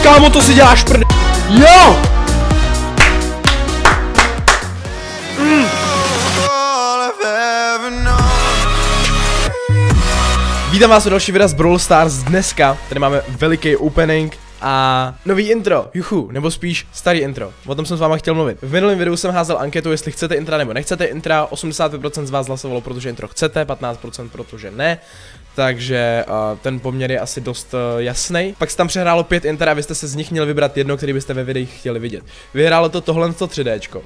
kámo, to si děláš prd... Jo! Vítám vás u další videa z Brawl Stars. Dneska tady máme veliký opening a nový intro, juchu, nebo spíš starý intro. O tom jsem s váma chtěl mluvit. V minulém videu jsem házel anketu, jestli chcete intra nebo nechcete intra. 85% z vás hlasovalo, protože intro chcete, 15% protože ne. Takže ten poměr je asi dost jasný. Pak se tam přehrálo 5 intra a vy jste se z nich měli vybrat jedno, který byste ve videích chtěli vidět. Vyhrálo to tohle 3Dčko.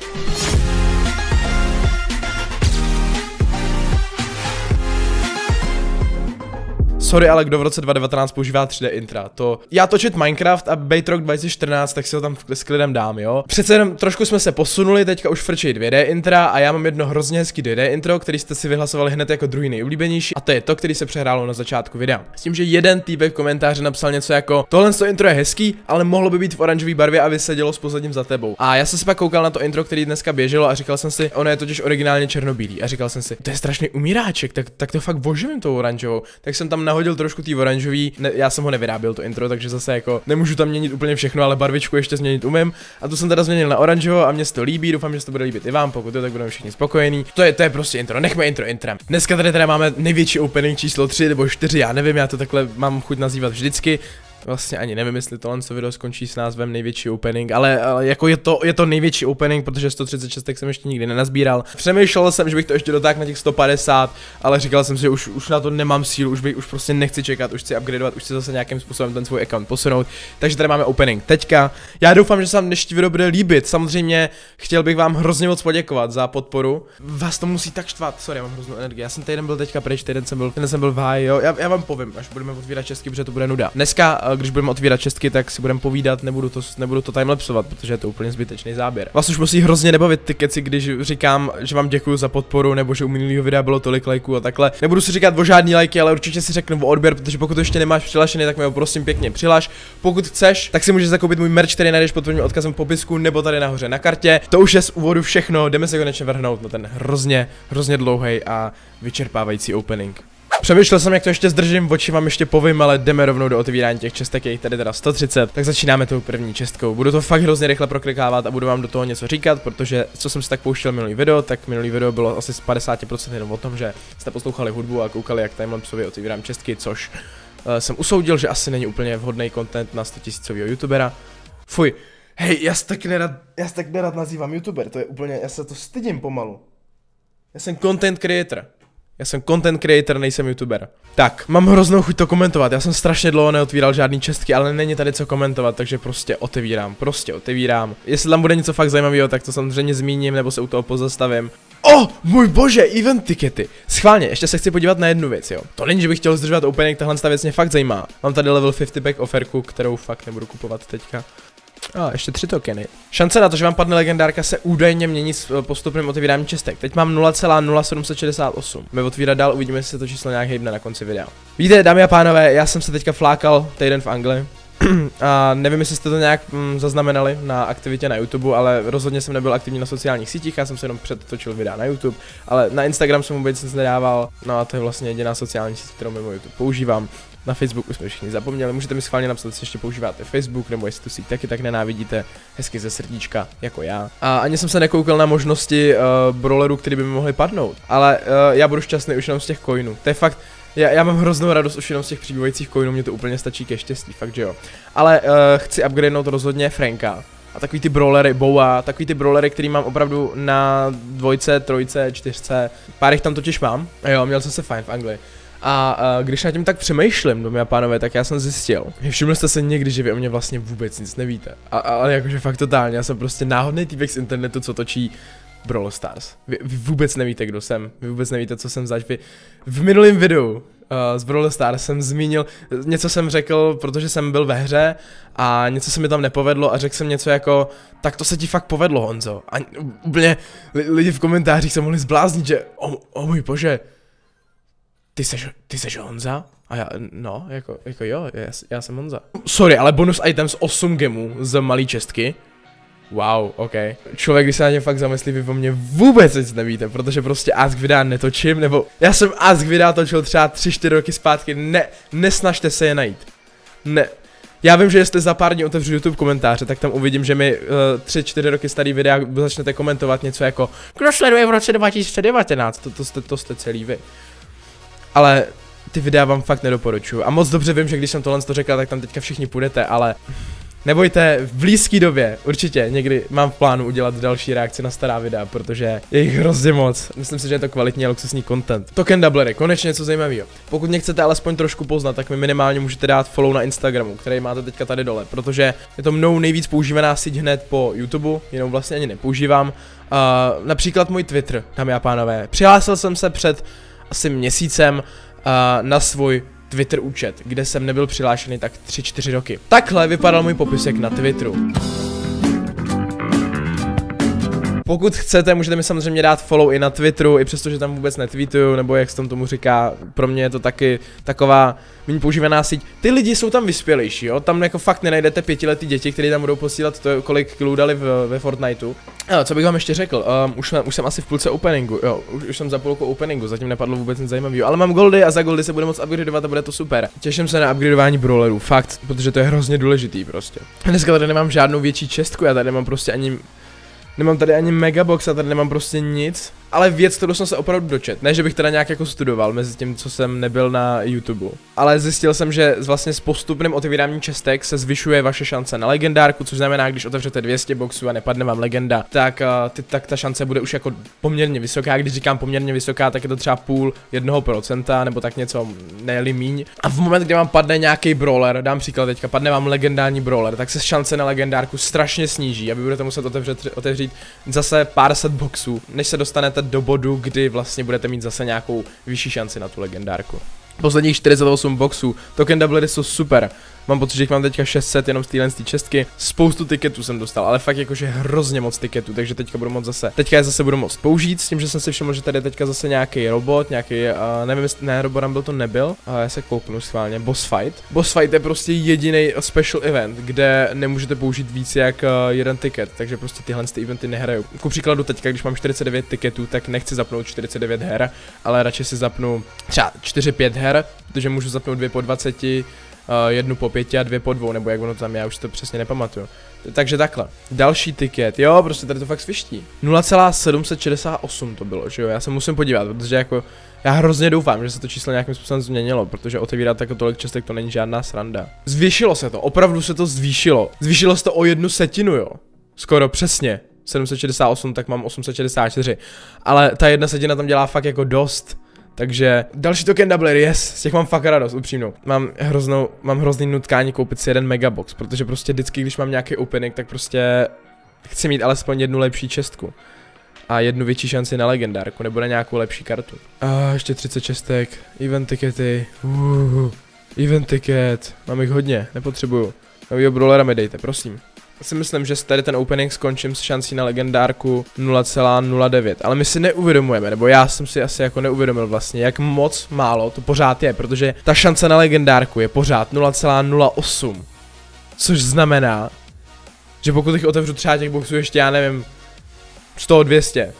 Sorry, ale kdo v roce 2019 používá 3D intra, to... Já točit Minecraft a bejt rok 2014, tak si ho tam s klidem dám, jo? Přece jenom trošku jsme se posunuli, teďka už frčí 2D intra a já mám jedno hrozně hezký 2D intro, který jste si vyhlasovali hned jako druhý nejoblíbenější a to je to, který se přehrálo na začátku videa. S tím, že jeden týpek v komentáři napsal něco jako tohle intro je hezký, ale mohlo by být v oranžové barvě a vysedělo s pozadím za tebou. A já jsem si pak koukal na to intro, který dneska běželo a říkal jsem si, ono je totiž originálně černobílý a říkal jsem si, to je strašný umíráček, tak to fakt oživím tou oranžovou. Tak jsem tam nahodil trošku tý oranžový, já jsem ho nevyráběl to intro, takže zase jako nemůžu tam měnit úplně všechno, ale barvičku ještě změnit umím. A tu jsem teda změnil na oranžovo a mně se to líbí, doufám, že se to bude líbit i vám, pokud jo, tak budeme všichni spokojení. To je prostě intro, nechme intro intrem. Dneska tady teda máme největší opening číslo 3 nebo 4, já nevím, já to takhle mám chuť nazývat vždycky. Vlastně ani nevím, jestli tohle video skončí s názvem největší opening, ale jako je to největší opening, protože 136 jsem ještě nikdy nenazbíral. Přemýšlel jsem, že bych to ještě dotáhl na těch 150, ale říkal jsem si, že už na to nemám sílu, už prostě nechci čekat, už chci upgradeovat, už chci zase nějakým způsobem ten svůj account posunout. Takže tady máme opening teďka. Já doufám, že se vám dnešní video bude líbit. Samozřejmě chtěl bych vám hrozně moc poděkovat za podporu. Vás to musí tak štvat, sorry, já mám hroznou energii. Já jsem týden byl teďka pryč, týden jsem byl v háji, jo. Já vám povím, až budeme otvírat česky, protože to bude nuda. Dneska, když budeme otvírat česky, tak si budeme povídat, nebudu to timelapsovat, protože je to úplně zbytečný záběr. Vás už musí hrozně nebavit ty keci, když říkám, že vám děkuju za podporu, nebo že u minulého videa bylo tolik lajků a takhle. Nebudu si říkat o žádný lajky, ale určitě si řeknu o odběr, protože pokud to ještě nemáš přihlašený, tak mi ho prosím pěkně přihlaš. Pokud chceš, tak si můžeš zakoupit můj merch, který najdeš pod tvým odkazem v popisku nebo tady nahoře na kartě. To už je z úvodu všechno, jdeme se konečně vrhnout na ten hrozně dlouhý a vyčerpávající opening. Přemýšlel jsem, jak to ještě zdržím, oči vám ještě povím, ale jdeme rovnou do otvírání těch čestek, je jich tady teda 130, tak začínáme tou první čestkou. Budu to fakt hrozně rychle proklikávat a budu vám do toho něco říkat, protože co jsem si tak pouštěl minulý video, tak minulý video bylo asi z 50% jenom o tom, že jste poslouchali hudbu a koukali, jak timelapsově otevírám čestky, což jsem usoudil, že asi není úplně vhodný content na 100 000 youtubera. Fuj, hej, já se tak nerad nazývám youtuber, to je úplně, já se to stydím pomalu. Já jsem content creator. Já jsem content creator, nejsem youtuber. Tak, mám hroznou chuť to komentovat, já jsem strašně dlouho neotvíral žádný čestky, ale není tady co komentovat, takže prostě otevírám. Jestli tam bude něco fakt zajímavého, tak to samozřejmě zmíním, nebo se u toho pozastavím. Můj bože, event tikety. Schválně, ještě se chci podívat na jednu věc, jo. To není, že bych chtěl zdržovat opening, tahle věc mě fakt zajímá. Mám tady level 50 pack oferku, kterou fakt nebudu kupovat teďka. Ještě 3 tokeny. Šance na to, že vám padne legendárka, se údajně mění s postupným otevíráním čestek. Teď mám 0,0768. Budeme otvírat dál, uvidíme, jestli se to číslo nějak hejbne na konci videa. Víte, dámy a pánové, já jsem se teďka flákal týden v Anglii. A nevím, jestli jste to nějak zaznamenali na aktivitě na YouTube, ale rozhodně jsem nebyl aktivní na sociálních sítích, já jsem se jenom předtočil videa na YouTube, ale na Instagram jsem vůbec nic nedával, no a to je vlastně jediná sociální síť, kterou mimo YouTube používám. Na Facebooku jsme všichni zapomněli, můžete mi schválně napsat, jestli ještě používáte Facebook, nebo jestli tu síť taky tak nenávidíte, hezky ze srdíčka, jako já. A ani jsem se nekoukal na možnosti brawlerů, který by mi mohli padnout, ale já budu šťastný už jenom z těch coinů, to je fakt. Já mám hroznou radost už jenom z těch přibývajících coinů, mě to úplně stačí ke štěstí, fakt že jo. Ale chci upgradenout rozhodně Franka. A takový ty brawlery, Boa, takový ty brawlery, který mám opravdu na 2, 3, 4, pár jich tam totiž mám. A jo, měl jsem se fajn v Anglii. A když na tím tak přemýšlím, dámy a pánové, tak já jsem zjistil, všimli jste se někdy, že vy o mě vlastně vůbec nic nevíte. Ale jakože fakt totálně, já jsem prostě náhodný týpek z internetu, co točí Brawl Stars. Vy vůbec nevíte, kdo jsem, vy vůbec nevíte, co jsem zač. V minulém videu z Brawl Stars jsem zmínil, něco jsem řekl, protože jsem byl ve hře a něco se mi tam nepovedlo a řekl jsem něco jako, tak to se ti fakt povedlo, Honzo. A úplně lidi v komentářích se mohli zbláznit, že můj bože, ty seš Honza? A já, no, jako jo, já jsem Honza. Sorry, ale bonus items 8 gemů z malý čestky. Wow, ok. Člověk, když se na ně fakt zamyslí, vy o mě vůbec nic nevíte, protože prostě Ask videa netočím, nebo já jsem Ask videa točil třeba 3-4 roky zpátky, nesnažte se je najít. Já vím, že jestli za pár dní otevřu YouTube komentáře, tak tam uvidím, že mi 3-4 roky starý videa začnete komentovat něco jako kdo sleduje v roce 2019, to jste celý vy. Ale ty videa vám fakt nedoporučuju a moc dobře vím, že když jsem tohle řekl, tak tam teďka všichni půjdete, ale nebojte, v blízké době určitě někdy mám v plánu udělat další reakci na stará videa, protože je jich hrozně moc. Myslím si, že je to kvalitní a luxusní content. Token doublery, konečně něco zajímavého. Pokud mě chcete alespoň trošku poznat, tak mi minimálně můžete dát follow na Instagramu, který máte teďka tady dole, protože je to mnou nejvíc používaná síť hned po YouTube, jenom vlastně ani nepoužívám. Například můj Twitter, dámy a pánové. Přihlásil jsem se před asi měsícem na svůj Twitter účet, kde jsem nebyl přihlášený tak 3-4 roky. Takhle vypadal můj popisek na Twitteru. Pokud chcete, můžete mi samozřejmě dát follow i na Twitteru, i přestože tam vůbec netweetuju, nebo jak se tomu říká, pro mě je to taky taková méně používaná síť. Ty lidi jsou tam vyspělejší, jo, tam jako fakt nenajdete 5letý děti, kteří tam budou posílat to, kolik kilů dali ve Fortniteu. Co bych vám ještě řekl, už jsem asi v půlce openingu, jo, už jsem za půlkou openingu, zatím nepadlo vůbec nic zajímavého, ale mám goldy a za goldy se bude moc upgradeovat a bude to super. Těším se na upgradeování brawlerů, fakt, protože to je hrozně důležitý prostě. Dneska tady nemám žádnou větší čestku, já tady nemám prostě nemám tady ani megabox a tady nemám prostě nic, ale věc, kterou jsem se opravdu dočet. Ne, že bych teda nějak jako studoval mezi tím, co jsem nebyl na YouTube. Ale zjistil jsem, že vlastně s postupným otevíráním čestek se zvyšuje vaše šance na legendárku, což znamená, když otevřete 200 boxů a nepadne vám legenda, tak ta šance bude už jako poměrně vysoká. Když říkám poměrně vysoká, tak je to třeba 0,5% nebo tak něco, ne-li míň. A v moment, kdy vám padne nějaký brawler, dám příklad teďka, padne vám legendární brawler, tak se šance na legendárku strašně sníží a vy budete muset otevřít zase pár set boxů, než se dostanete do bodu, kdy vlastně budete mít zase nějakou vyšší šanci na tu legendárku. Posledních 48 boxů, token doublery jsou super. Mám pocit, že jich mám teďka 600 jenom z téhle čestky. Spoustu tiketů jsem dostal, ale fakt jakože hrozně moc tiketů, takže teďka budu moct zase budu moct použít, s tím, že jsem si všiml, že tady je teďka zase nějaký robot, nevím, ne, Robo Rumble to nebyl, a já se kouknu schválně, boss fight. Boss fight je prostě jediný special event, kde nemůžete použít víc jak jeden tiket, takže prostě tyhle eventy nehrajou. Ku příkladu teďka, když mám 49 tiketů, tak nechci zapnout 49 her, ale radši si zapnu třeba 4-5 her, protože můžu zapnout 2 po 20, jednu po 5 a 2 po 2, nebo jak ono tam je, já už to přesně nepamatuju. Takže takhle. Další tiket, jo, prostě tady to fakt sviští. 0,768 to bylo, že jo, já se musím podívat, protože jako, já hrozně doufám, že se to číslo nějakým způsobem změnilo, protože otevírat jako tolik čestek to není žádná sranda. Zvýšilo se to, opravdu se to zvýšilo. Zvýšilo se to o 1/1, jo. Skoro přesně. 768, tak mám 864. Ale ta 1/1 tam dělá fakt jako dost. Takže další token doublery, yes, z těch mám fakt radost, upřímnou. Mám hrozný nutkání koupit si jeden megabox, protože prostě vždycky, když mám nějaký opening, tak prostě chci mít alespoň jednu lepší čestku. A jednu větší šanci na legendárku, nebo na nějakou lepší kartu. A ještě 30 čestek, event tikety, event ticket, mám jich hodně, nepotřebuju. Novýho brawlera mi dejte, prosím. Já si myslím, že tady ten opening skončím s šancí na legendárku 0,09, ale my si neuvědomujeme, nebo já jsem si asi jako neuvědomil vlastně, jak moc málo to pořád je, protože ta šance na legendárku je pořád 0,08, což znamená, že pokud jich otevřu třeba těch boxů ještě, já nevím, 100-200,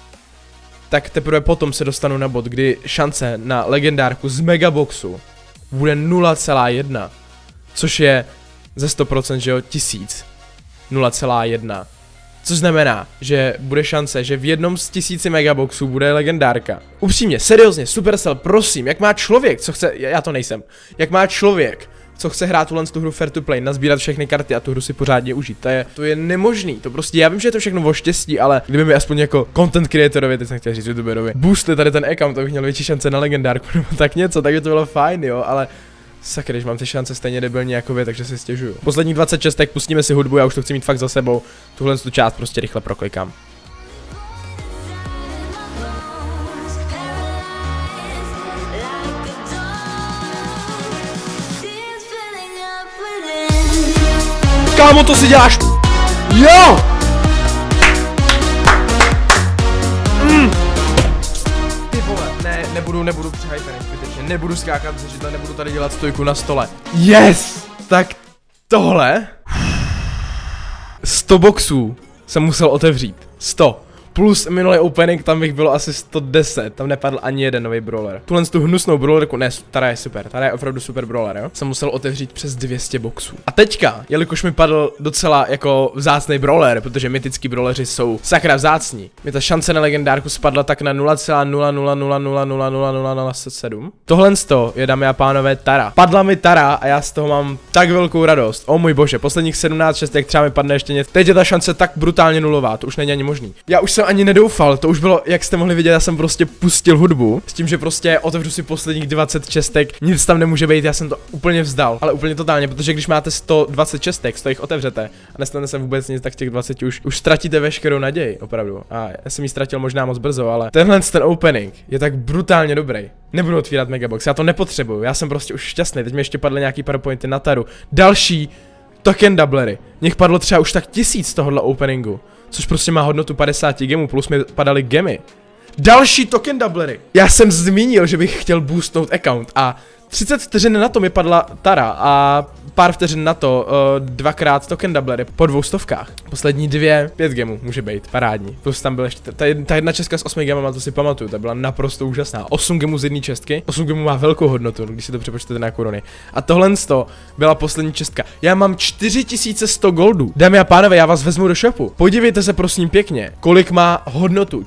tak teprve potom se dostanu na bod, kdy šance na legendárku z megaboxu bude 0,1, což je ze 100%, že jo, 1000. 0,1. Což znamená, že bude šance, že v jednom z 1000 megaboxů bude legendárka. Upřímně, seriózně, Supercell, prosím, jak má člověk, co chce, já to nejsem, jak má člověk, co chce hrát tu hru fair to play, nazbírat všechny karty a tu hru si pořádně užít, to je nemožný, to prostě, já vím, že je to všechno o štěstí, ale kdyby mi aspoň jako content creatorovi, teď jsem chtěl říct youtuberovi, boostli tady ten account, abych měl větší šance na legendárku nebo tak něco, tak by to bylo fajn, jo, ale sakra, když mám ty šance stejně debilní jako vy, takže si stěžuju. Poslední 26, tak pustíme si hudbu, já už to chci mít fakt za sebou. Tuhle tu část prostě rychle proklikám. Kámo, to si děláš? Jo! Ty vole, nebudu přehypený zbytečně, nebudu skákat ze židle, nebudu tady dělat stojku na stole. Yes! Tak tohle 100 boxů jsem musel otevřít. 100. plus minulý opening, tam bych bylo asi 110, tam nepadl ani jeden nový brawler. Tuhle tu hnusnou brawlerku, ne, Tara je super, Tara je opravdu super brawler, jo. Jsem musel otevřít přes 200 boxů. A teďka, jelikož mi padl docela jako vzácný brawler, protože mytický brawleři jsou sakra vzácní, mi ta šance na legendárku spadla tak na 0,000000007. Tohle je, dámy a pánové, Tara. Padla mi Tara a já z toho mám tak velkou radost. O můj bože, posledních 17 šestek třeba mi padne ještě něco. Teď je ta šance tak brutálně nulová, to už není ani možný. Já už jsem ani nedoufal, to už bylo, jak jste mohli vidět, já jsem prostě pustil hudbu s tím, že prostě otevřu si posledních 20 šestek, nic tam nemůže být, já jsem to úplně vzdal, ale úplně totálně, protože když máte 120 šestek, 100 jich otevřete a nestane se vůbec nic, tak těch 20 už ztratíte veškerou naději, opravdu. A já jsem ji ztratil možná moc brzo, ale ten opening je tak brutálně dobrý. Nebudu otvírat megabox, já to nepotřebuju, já jsem prostě už šťastný, teď mi ještě padly nějaký powerpointy na Taru. Další token doublery. Nich padlo třeba už tak 1000 z tohohle openingu, což prostě má hodnotu 50 gemů, plus mi padaly gemy. Další token doublery. Já jsem zmínil, že bych chtěl boostnout account a 30 vteřin na to mi padla Tara a pár vteřin na to dvakrát token doublery po 200. Poslední 5 gemů může být parádní. Plus tam byl ještě ta jedna česka s 8 gemama, to si pamatuju, ta byla naprosto úžasná. 8 gemů z jedné čestky, 8 gemů má velkou hodnotu, když si to přepočtete na koruny. A tohle byla poslední čestka. Já mám 4100 goldů. Dámy a pánové, já vás vezmu do shopu. Podívejte se prosím pěkně, kolik má hodnotu.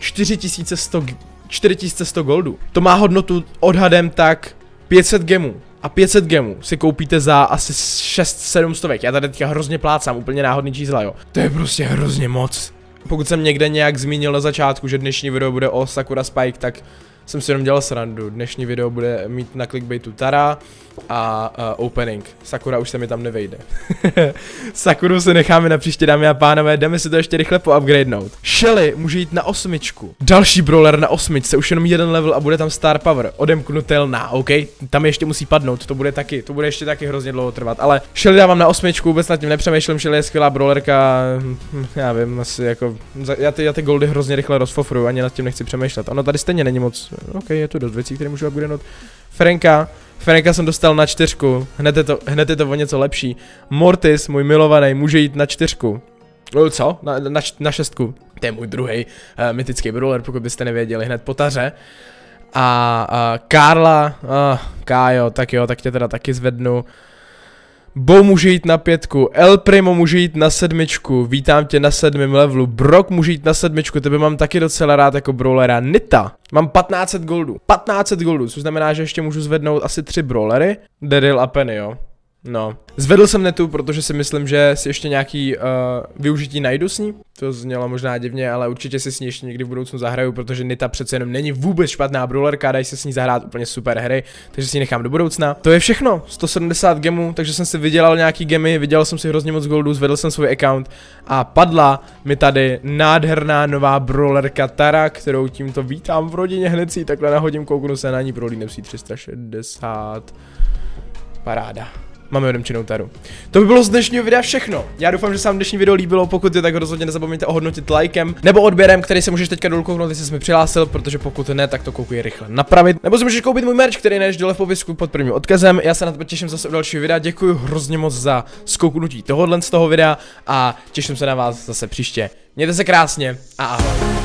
4100 goldů. To má hodnotu odhadem tak 500 gemů. A 500 gemů si koupíte za asi 600-700 stovek. Já tady teďka hrozně plácám, úplně náhodný čísla, jo. To je prostě hrozně moc. Pokud jsem někde nějak zmínil na začátku, že dnešní video bude o Sakura Spike, tak jsem si jenom dělal srandu. Dnešní video bude mít na clickbaitu Tara a opening. Sakura už se mi tam nevejde. Sakuru se necháme na příště, dámy a pánové, jdeme si to ještě rychle poupgradenout. Shelly může jít na 8. Další brawler na 8, už jenom jeden level a bude tam star power. Odemknutelná, OK? Tam ještě musí padnout, to bude ještě taky hrozně dlouho trvat, ale Shelly dávám na 8, vůbec nad tím nepřemýšlím, Shelly je skvělá brawlerka, já vím, asi jako, já ty goldy hrozně rychle rozfofruju, ani nad tím nechci přemýšlet. Ono tady stejně není moc, OK, je tu dost věcí, které můžu upgradenout. Franka jsem dostal na 4, hned je to o něco lepší. Mortis, můj milovaný, může jít na 4. Co? Na 6. To je můj druhý mytický brawler, pokud byste nevěděli, hned po Taře. A Karla, Kájo, tak jo, tak tě teda taky zvednu. Bo může jít na 5, El Primo může jít na 7, vítám tě na 7. levelu, Brock může jít na 7, tebe mám taky docela rád jako brawlera, Nita, mám 1500 goldů, což znamená, že ještě můžu zvednout asi 3 brawlery, Daryl a Penny, jo. No, zvedl jsem Netu, protože si myslím, že si ještě nějaký využití najdu s ní. To znělo možná divně, ale určitě si s ní ještě někdy v budoucnu zahraju, protože Nita přece jenom není vůbec špatná brawlerka, dají se s ní zahrát úplně super hry, takže si ji nechám do budoucna. To je všechno, 170 gemů, takže jsem si vydělal nějaký gemy, vydělal jsem si hrozně moc goldů, zvedl jsem svůj account a padla mi tady nádherná nová brawlerka Tara, kterou tímto vítám v rodině, hned si ji takhle nahodím, kouknu se na ní, prolínem si 360, paráda. Máme odemčenou Taru. To by bylo z dnešního videa všechno. Já doufám, že se vám dnešní video líbilo, pokud je, tak rozhodně nezapomeňte ohodnotit lajkem nebo odběrem, který se můžeš teďka dolů kouknout, jestli jsi mi přihlásil, protože pokud ne, tak to koukuji rychle napravit. Nebo si můžeš koupit můj merch, který najdeš dole v popisku pod prvním odkazem. Já se na to těším zase u dalšího videa. Děkuji hrozně moc za zkouknutí tohohle z toho videa a těším se na vás zase příště. Mějte se krásně a ahoj.